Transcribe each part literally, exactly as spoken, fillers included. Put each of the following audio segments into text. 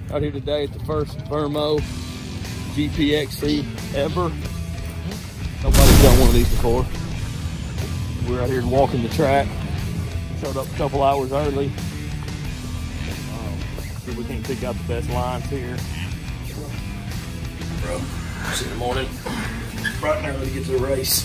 Out here today at the first Vermo G P X C ever. Nobody's done one of these before. We're out here walking the track. Showed up a couple hours early. Um, see if we can't pick out the best lines here. Bro, it's in the morning. Bright and early to get to the race.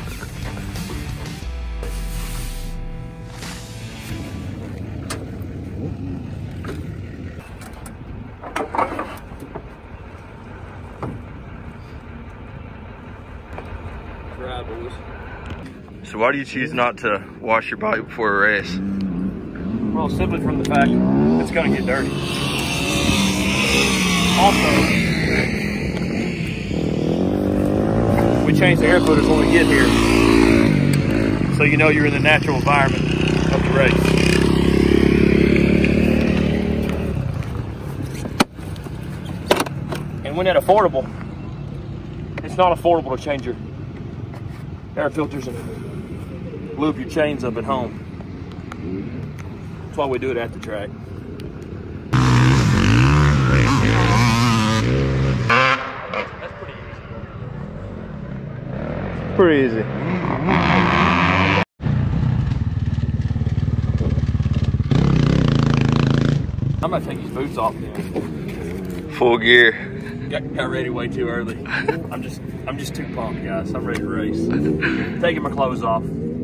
So why do you choose not to wash your bike before a race? Well, simply from the fact it's gonna get dirty. Also, we change the air filters when we get here, so you know you're in the natural environment of the race. And when that affordable, it's not affordable to change your air filters and lube your chains up at home. That's why we do it at the track. That's pretty easy. Pretty easy. I'm gonna take these boots off then. Full gear. Got, got ready way too early. I'm just I'm just too pumped, guys. I'm ready to race. Taking my clothes off.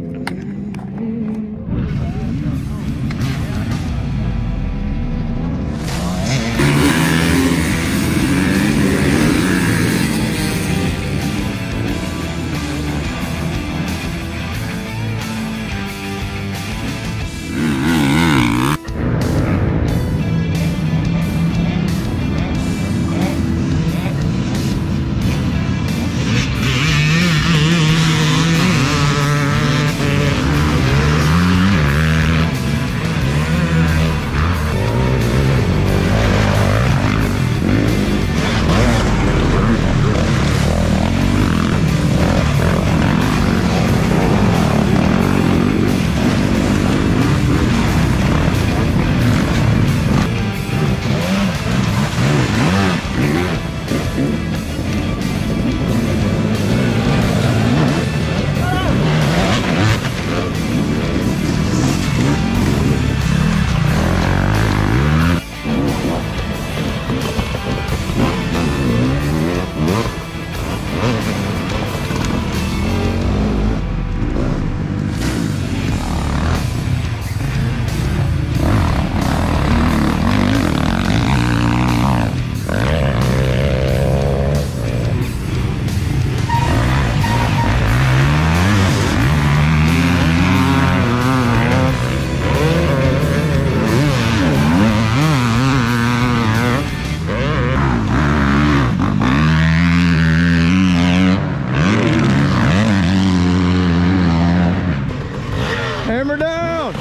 Hammer down!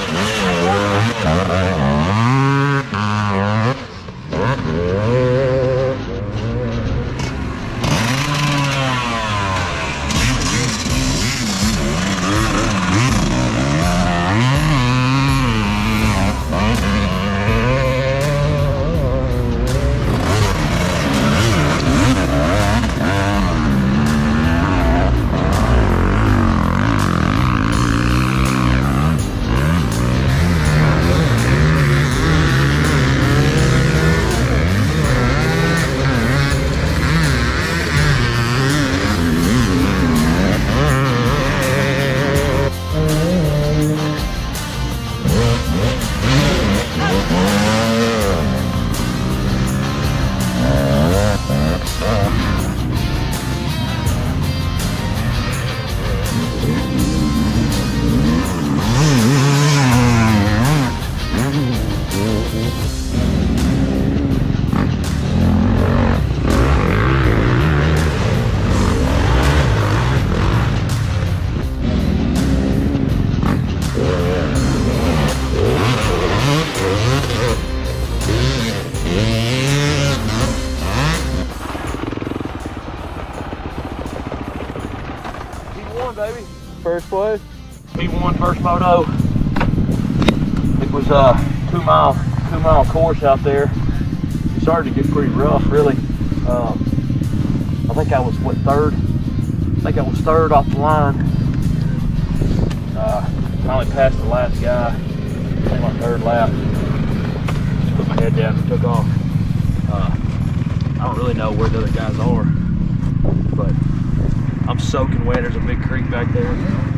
Baby. First place? P one first moto. It was a two mile two mile course out there. started to get pretty rough, really. Um, I think I was, what, third? I think I was third off the line. Uh, finally passed the last guy. I think my third lap. Just put my head down and took off. Uh, I don't really know where the other guys are, but I'm soaking wet. There's a big creek back there.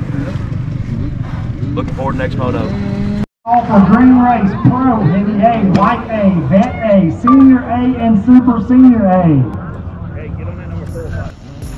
Looking forward to next moto. All for Green Race, Pro, Heavy A, White A, Vet A, Senior A, and Super Senior A. Hey, get on that number four.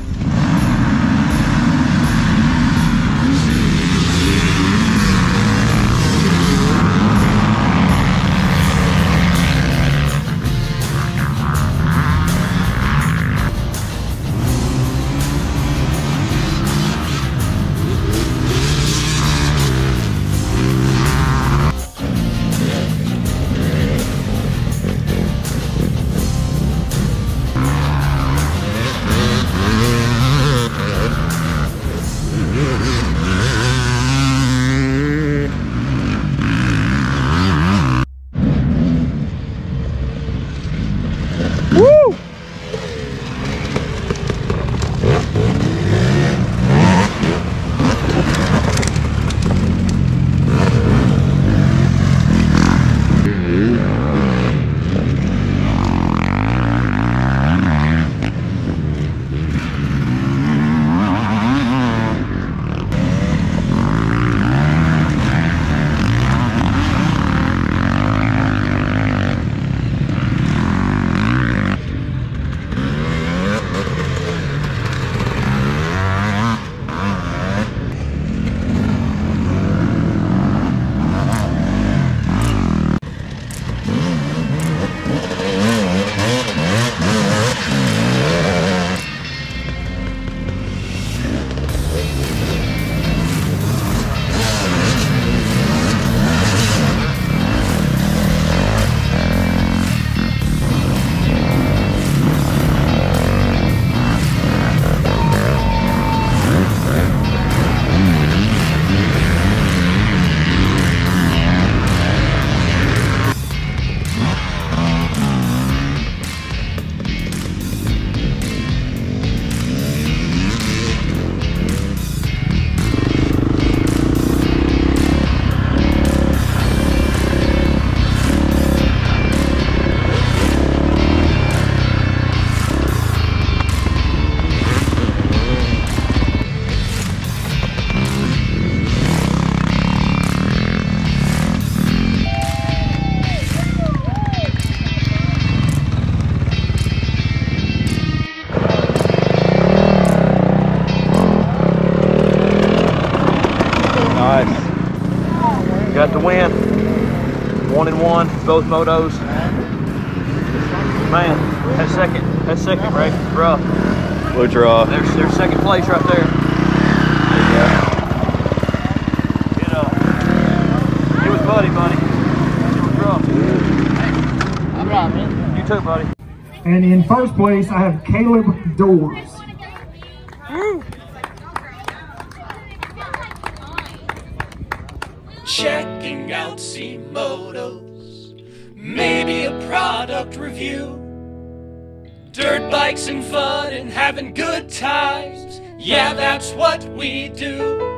Got the win. One and one, both motos. Man, that second, that second race was rough. Which rough? There's, there's second place right there. It, uh, it was muddy, buddy. It was rough. I'm right, man. You too, buddy. And in first place, I have Calab Doores. Woo. Checking out C-Motos, maybe a product review. Dirt bikes and fun and having good times, yeah, that's what we do.